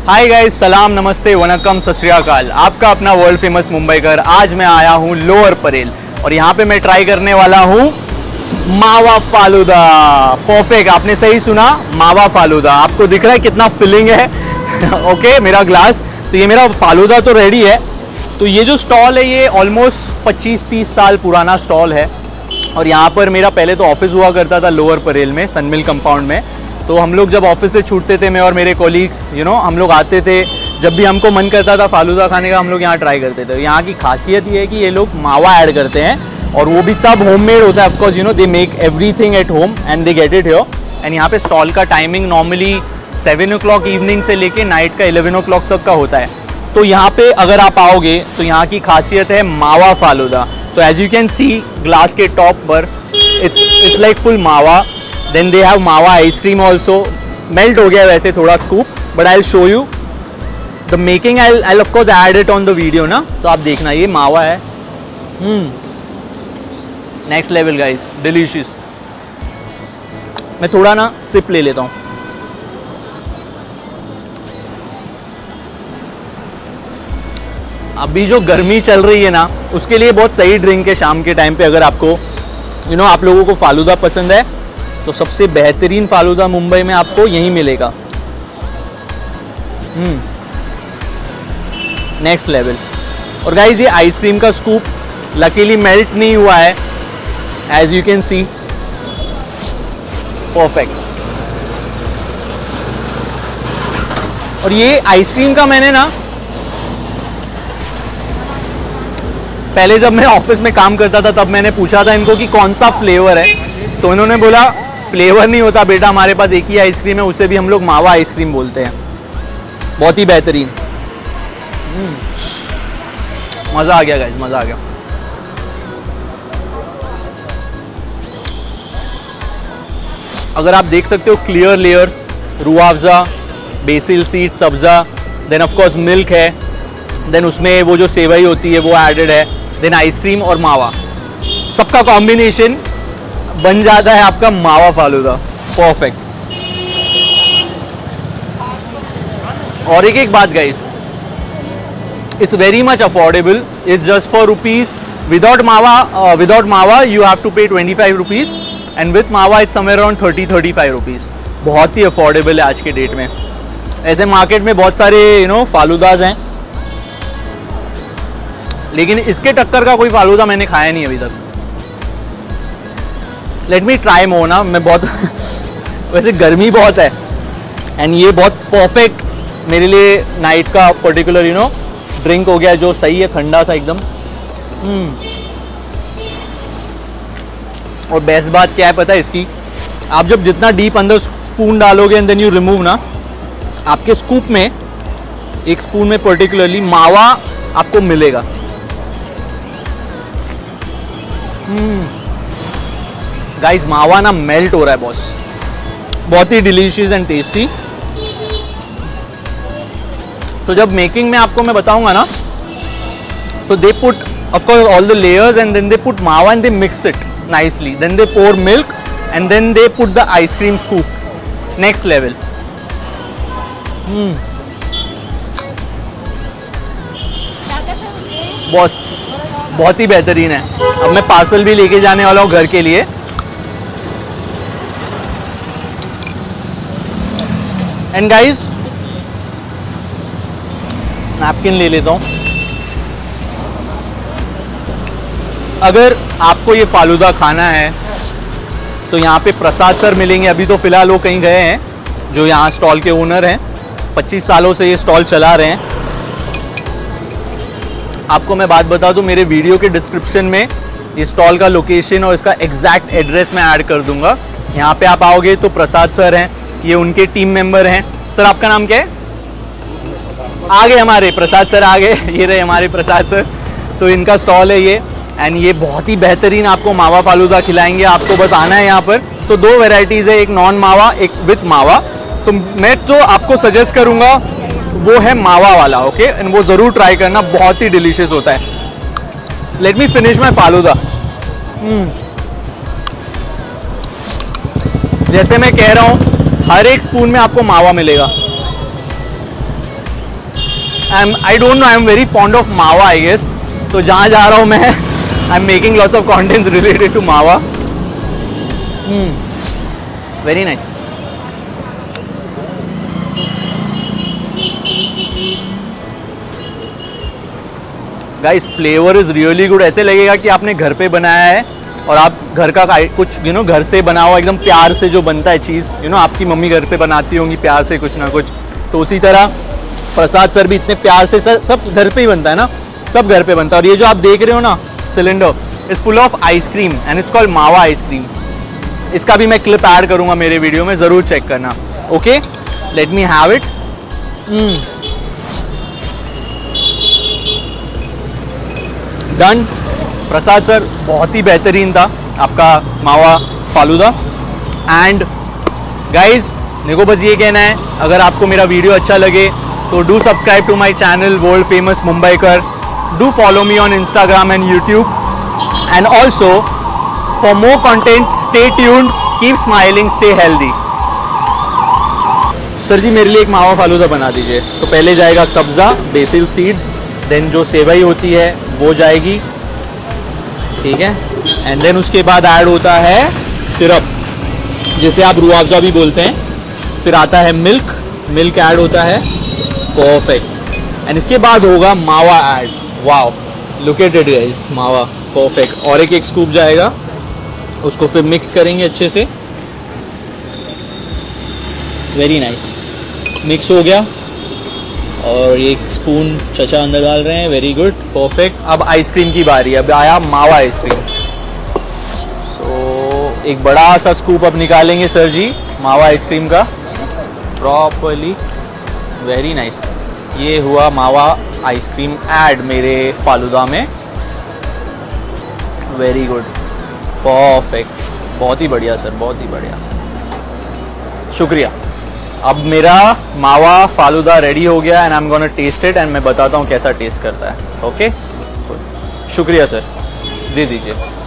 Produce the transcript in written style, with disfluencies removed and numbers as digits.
Hi guys, सलाम, नमस्ते, वनकम, सत श्री अकाल। आपका अपना वर्ल्ड फेमस मुंबईकर। आज मैं आया हूँ लोअर परेल और यहाँ पे मैं ट्राई करने वाला हूँ मावा फालूदा। परफेक्ट, आपने सही सुना, मावा फालूदा। आपको दिख रहा है कितना फिलिंग है? ओके, मेरा ग्लास। तो ये मेरा फालूदा तो रेडी है। तो ये जो स्टॉल है ये ऑलमोस्ट 25-30 साल पुराना स्टॉल है और यहाँ पर मेरा पहले तो ऑफिस हुआ करता था लोअर परेल में, सनमिल कंपाउंड में। तो हम लोग जब ऑफिस से छूटते थे, मैं और मेरे कोलीग्स हम लोग आते थे, जब भी हमको मन करता था फालूदा खाने का हम लोग यहाँ ट्राई करते थे। यहाँ की खासियत ये है कि ये लोग मावा ऐड करते हैं और वो भी सब होममेड होता है। Of course they make everything at home and they get it here. And यहाँ पे स्टॉल का टाइमिंग नॉर्मली 7 o'clock इवनिंग से लेके नाइट का 11 o'clock तक का होता है। तो यहाँ पे अगर आप आओगे तो यहाँ की खासियत है मावा फालूदा। तो as you can see glass के टॉप पर it's like full mawa. Then they have mawa ice cream also. Melt हो गया वैसे थोड़ा scoop, but I will show you the making. I of course add it on the video ना, तो आप देखना। ये मावा है, नेक्स्ट लेवल गाइस, डिलीशियस। मैं थोड़ा ना सिप ले लेता हूँ। अभी जो गर्मी चल रही है ना, उसके लिए बहुत सही ड्रिंक है शाम के टाइम पे। अगर आपको आप लोगों को फालूदा पसंद है तो सबसे बेहतरीन फालूदा मुंबई में आपको यहीं मिलेगा। Next level. और गाइस ये आइसक्रीम का स्कूप लकीली मेल्ट नहीं हुआ है, as you can see. Perfect. और ये आइसक्रीम का मैंने ना पहले जब मैं ऑफिस में काम करता था तब मैंने पूछा था इनको कि कौन सा फ्लेवर है, तो इन्होंने बोला फ्लेवर नहीं होता बेटा, हमारे पास एक ही आइसक्रीम है, उसे भी हम लोग मावा आइसक्रीम बोलते हैं। बहुत ही बेहतरीन। मज़ा आ गया गाइस, मज़ा आ गया। अगर आप देख सकते हो clear layer, Rooh Afza, basil seed, सब्ज़ा, देन ऑफ कोर्स मिल्क है, देन उसमें वो जो सेवई होती है वो एडेड है, देन आइसक्रीम और मावा, सबका कॉम्बिनेशन बन जाता है आपका मावा फालूदा। परफेक्ट। और एक बात guys, it's very much affordable. It's just for rupees. Without mawa you have to pay 25 rupees and with mawa it's somewhere around 30-35 rupees. बहुत ही अफोर्डेबल है आज के डेट में। ऐसे मार्केट में बहुत सारे फालूदाज हैं, लेकिन इसके टक्कर का कोई फालूदा मैंने खाया नहीं अभी तक। लेट मी ट्राई मोर ना। मैं बहुत वैसे गर्मी बहुत है एंड ये बहुत परफेक्ट मेरे लिए नाइट का पर्टिकुलर ड्रिंक हो गया, जो सही है, ठंडा सा एकदम। और बेस्ट बात क्या है पता है इसकी? आप जब जितना डीप अंदर स्पून डालोगे एंड देन यू रिमूव ना, आपके स्कूप में एक स्पून में पर्टिकुलरली मावा आपको मिलेगा। गाइस मावा ना मेल्ट हो रहा है बॉस। बहुत ही डिलीशियस एंड टेस्टी। तो जब मेकिंग में आपको मैं बताऊंगा ना, so they put of course all the layers and then they put mawa and they mix it nicely, then they pour milk and then they put the ice cream scoop. Next level. Boss बहुत ही बेहतरीन है। अब मैं parcel भी लेके जाने वाला हूँ घर के लिए। एंड गाइस नैपकिन ले लेता हूँ। अगर आपको ये फालूदा खाना है तो यहाँ पे प्रसाद सर मिलेंगे। अभी तो फिलहाल वो कहीं गए हैं, जो यहाँ स्टॉल के ओनर हैं। 25 सालों से ये स्टॉल चला रहे हैं। आपको मैं बात बता दूं, मेरे वीडियो के डिस्क्रिप्शन में ये स्टॉल का लोकेशन और इसका एग्जैक्ट एड्रेस मैं ऐड कर दूंगा। यहाँ पे आप आओगे तो प्रसाद सर हैं, ये उनके टीम मेंबर हैं। सर आपका नाम क्या है? आ गए हमारे प्रसाद सर, आ गए। ये रहे हमारे प्रसाद सर। तो इनका स्टॉल है ये, एंड ये बहुत ही बेहतरीन आपको मावा फालूदा खिलाएंगे। आपको बस आना है यहाँ पर। तो 2 वेराइटीज़ है, एक नॉन मावा, एक विथ मावा। तो मैं जो आपको सजेस्ट करूँगा वो है मावा वाला, ओके? एंड वो ज़रूर ट्राई करना, बहुत ही डिलीशियस होता है। Let me finish my falooda. जैसे मैं कह रहा हूँ, हर एक स्पून में आपको मावा मिलेगा। I don't know, I am very fond of mawa I guess. तो जहाँ जा रहा हूँ मैं, I am making lots of contents related to mawa. Very nice. Guys flavour is really good. ऐसे लगेगा कि आपने घर पे बनाया है और आप घर का कुछ घर से बना हुआ एकदम प्यार से जो बनता है चीज़, आपकी मम्मी घर पे बनाती होंगी प्यार से कुछ ना कुछ. तो उसी तरह प्रसाद सर भी इतने प्यार से, सब घर पे ही बनता है ना, सब घर पे बनता है. और ये जो आप देख रहे हो ना cylinder, it's full of ice cream and it's called mawa ice cream. इसका भी मैं क्लिप ऐड करूँगा मेरे वीडियो में, ज़रूर चेक करना. Okay, let me have it. Done. Prasad sir बहुत ही बेहतरीन था आपका मावा फालूदा. एंड गाइज मेरे को बस ये कहना है, अगर आपको मेरा वीडियो अच्छा लगे तो do subscribe to my channel world famous मुंबईकर. Do follow me on Instagram and YouTube. And also for more content stay tuned, keep smiling, stay healthy. Sir ji मेरे लिए एक मावा फालूदा बना दीजिए. तो पहले जाएगा सब्जा, बेसिल सीड्स, देन जो सेवई होती है वो जाएगी, ठीक है. एंड देन उसके बाद ऐड होता है सिरप, जिसे आप रूह-अफ़ज़ा भी बोलते हैं. फिर आता है मिल्क ऐड होता है. परफेक्ट. एंड इसके बाद होगा mawa add. Wow, look at it guys, mawa perfect. और एक स्कूप जाएगा, उसको फिर मिक्स करेंगे अच्छे से. Very nice. मिक्स हो गया और एक स्पून चचा अंदर डाल रहे हैं. Very good, perfect. अब आइसक्रीम की बारी. अब आया मावा आइसक्रीम. सो एक बड़ा सा स्कूप अब निकालेंगे सर जी मावा आइसक्रीम का प्रॉपरली. Very nice. ये हुआ मावा आइसक्रीम ऐड मेरे फालूदा में. Very good, perfect. बहुत ही बढ़िया सर, बहुत ही बढ़िया, शुक्रिया. अब मेरा मावा फालूदा रेडी हो गया and I am gonna taste it and मैं बताता हूँ कैसा टेस्ट करता है. ओके, शुक्रिया सर, दे दीजिए.